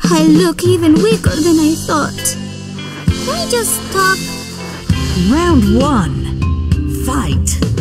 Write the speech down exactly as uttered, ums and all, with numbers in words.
I look even weaker than I thought. Can I just stop? Round one. Fight!